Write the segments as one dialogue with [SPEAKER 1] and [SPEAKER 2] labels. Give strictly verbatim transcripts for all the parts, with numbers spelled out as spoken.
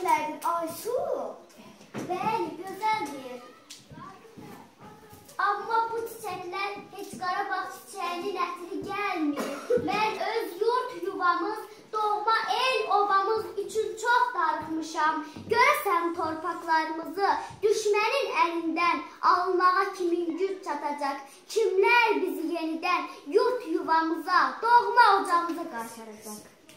[SPEAKER 1] çiçəklərdir Aysu. Bəli, gözəldir. Amma bu çiçəklər heç Qarabağ çiçəyinin ətri gəlmir. Mən öz yurt yuvamız, doğma el obamız üçün çox darıxmışam. Görəsən torpaqlarımızı düşmənin əlindən almağa kimin güc çatacaq? Kimlər bizi yenidən yurt yuvamıza, doğma ocağımıza qaytaracaq?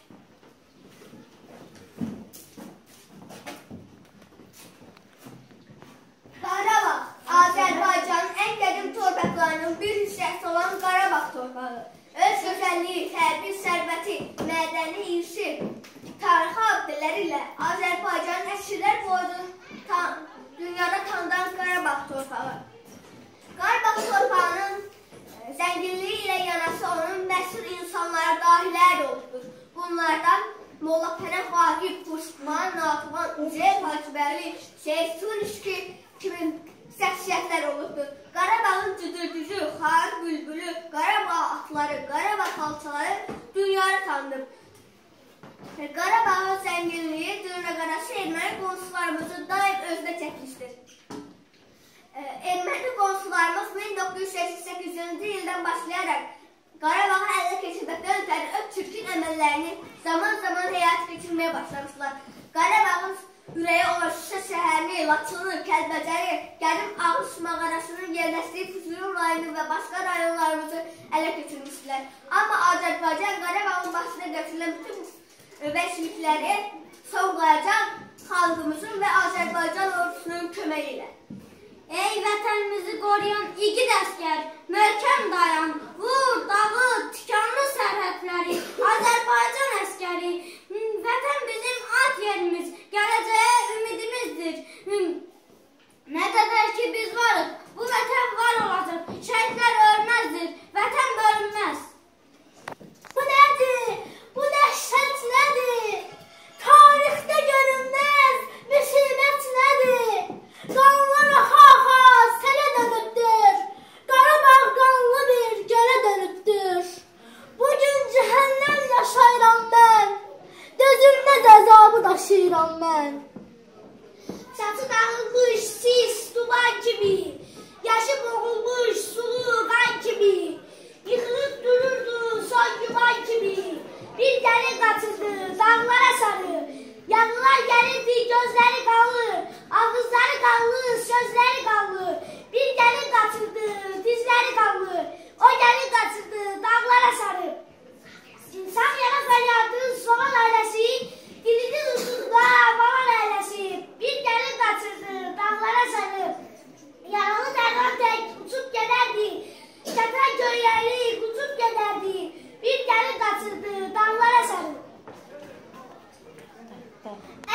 [SPEAKER 2] Qarabağ, Azərbaycanın ən qədim torpaqlarının bir hissəsi olan Qarabağ torpağı. Öz gözəlliyi, tərbiyə sərvəti, mədəni irsi, tarixi abidələri ilə Azərbaycanın əsrlər boyu dünyada tanınan Qarabağ torpağı. Qarabağ torpağının zənginliyi ilə yanaşı onun məşhur insanlara dahilər olubdur. Bunlardan Molla Pənah Vaqif, Kuşman, Natıvan, Üzeyir Hacıbəli, Şeyh Sunişki kimi şəxsiyyətlər olubdur. Qarabağın cüdürdücü, xar bülbülü, Qarabağ atları, Qarabağ xalçaları dünyada tanınıb. Qarabağın zənginliyi dırnaqarası erməni qonşularımızı daim özünə çəkmişdir. Erməni qonşularımız min doqquz yüz səksən səkkizinci ildən başlayaraq Qarabağı ələ keçirdikdən ötəri öz çirkin əməllərini zaman-zaman həyat keçirməyə başlamışlar. Qarabağın ürəyi olan Şuşa şəhərini, Laçını, Kəlbəcəri, qədim Ağus mağarasının yerləşdiyi Füzuli rayonu və başqa rayonlarımızı ələ keçirmişlər. Amma Azərbaycan Qarabağın başına götürülən bütün vəzifələri son qoyacaq xalqımızın və Azərbaycan ordusunun köməyi ilə.
[SPEAKER 1] Ey vətənimizi qoruyan igid əskər, möhkəm dayan, vur, dağıt, tikanlı sərhədləri, Azərbaycan əskəri, vətən bizim ad yerimiz, gələcəyə ümidimizdir. Nə qədər ki biz varıq, bu vətən var olacaq, şəhidlər ölməzdir, vətən bölünməz. Bu nədir? Bu dəhşət nədir? Tarixdə görünməz müsibət nədir? Qanlar ha-ha selə dönübdür, Qarabağ qanlı bir gölə dönübdür. Bugün cəhənnəm yaşayıram mən, dözülməz əzabı daşıyıram mən. Saçı dağılmış sis duman kimi, yaşı boğulmuş sulu qan kimi, yıxılıb dururdu son yuman kimi, bir gəlin qaçırdı dağlara sarı, yanılar gəlirdi gözləri qanlı, ağızları qanlı, sözləri qanlı, bir gəlin qaçırdı dizləri qanlı, o gəlin qaçırdı dağlara sarı. İnsan yana fəryadı soğan ailəsi, dilinin uçunda balan ailəsi, bir gəlin qaçırdı dağlara sarı, yaralı dərman tək uçub gedərdi, kətən göyləri uçub gedərdi, bir gəlin qaçırdı dağlara sarı.